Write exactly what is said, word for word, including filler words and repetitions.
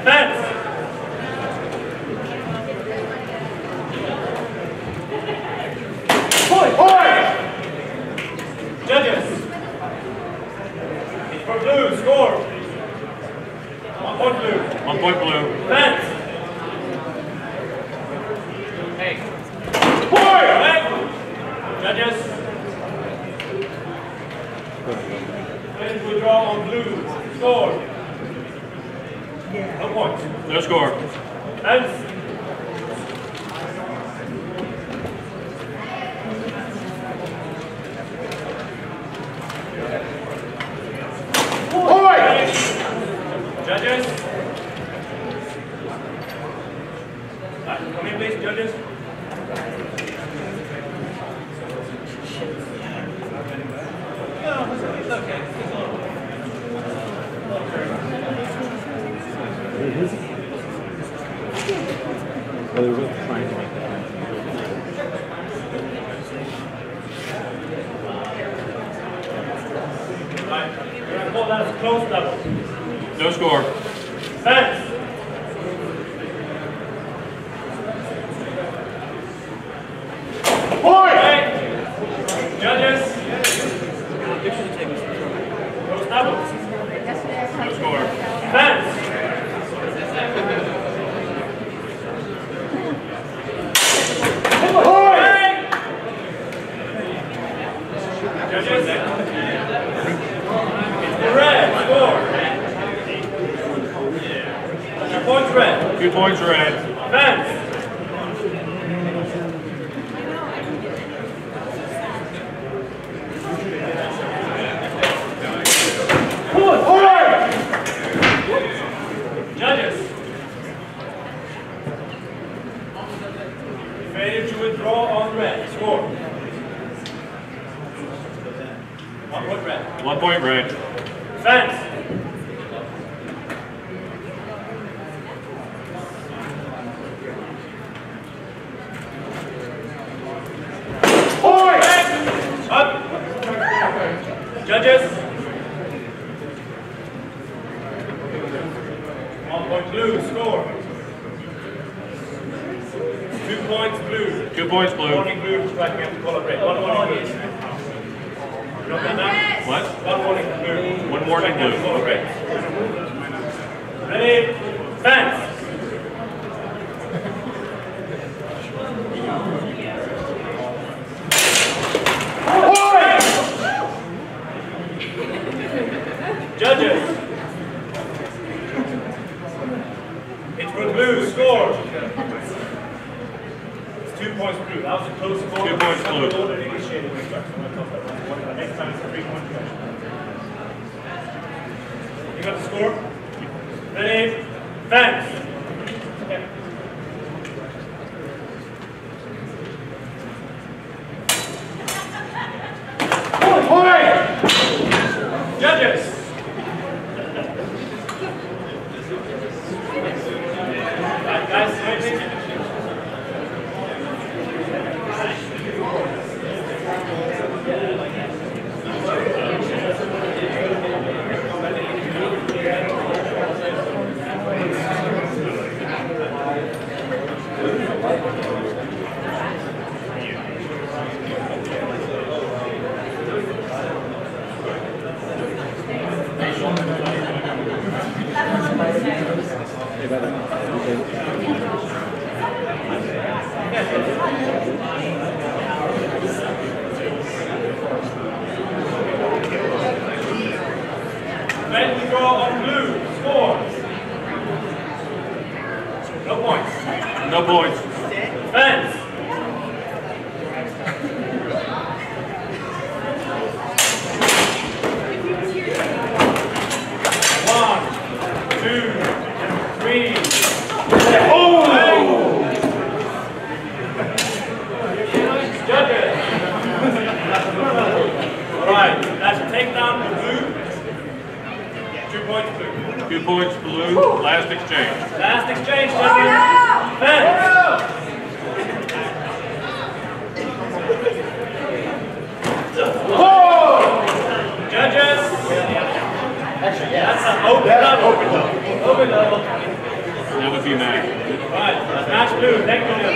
Fence. Point. Point. Judges. It's for blue. Score. One point blue. One point blue. Fence. Hey. Point. Hey. Judges. Fence will draw on blue. Score. No points. No score. Fence. Judges. Right, come in please, judges. No, it's okay. Well, they were both trying like that. Right, we're going to call that a close double. No score. Fence. Point. Hey. Judges. Close doubles. No score. Fence. Point. Hey. Judges. It's the red. Score. Two points red. Two points red. Fence. Point. Judges. Failure to withdraw on red. Score. One point red. One point red. Fence. Up. Judges. One point blue. Score. Two points blue. Two points blue. Warning blue. Right, we have to call it red. One warning blue. You know that? What? One warning blue. One warning Right, we have to blue. call it red. Ready? Fence. Judges. It's for blue. Score. It's two points blue. That was a close score. Two points blue. Next time it's a three point question. You got the score? Ready? Fence. Okay. Point. Judges. Right, guys, waiting. Red we draw on blue. Score. No points. No points. Fence. One, two, three. Oh! Judges. All right, that's a takedown for blue. Two points blue. Two points blue. Last exchange. Last exchange, judges. Fence. Judges. That's an open double. Open double. That would be Matt. All right, match blue, next one.